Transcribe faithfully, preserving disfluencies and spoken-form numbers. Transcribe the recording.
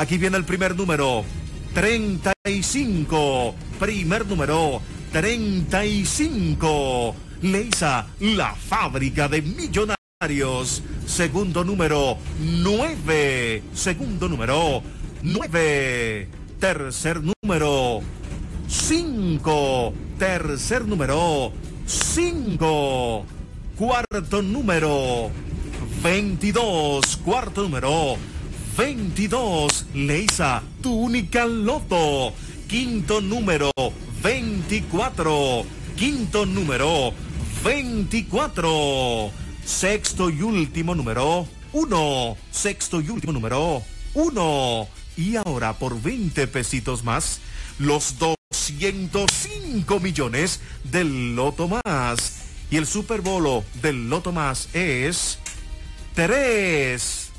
Aquí viene el primer número, treinta y cinco. Primer número, treinta y cinco. Leisa, la fábrica de millonarios. Segundo número, nueve. Segundo número, nueve. Tercer número, cinco. Tercer número, cinco. Cuarto número, veintidós. Cuarto número, veintidós. Leisa, tu única loto. Quinto número, veinticuatro. Quinto número, veinticuatro. Sexto y último número, uno. Sexto y último número, uno. Y ahora por veinte pesitos más, los doscientos cinco millones del Loto Más. Y el Superbolo del Loto Más es tres.